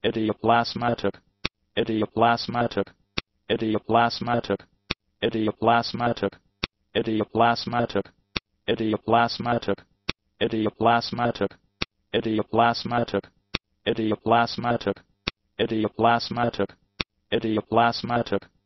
idioplasmatic, idioplasmatic, idioplasmatic, idioplasmatic, idioplasmatic, idioplasmatic, idioplasmatic, idioplasmatic, idioplasmatic, idioplasmatic, idioplasmatic,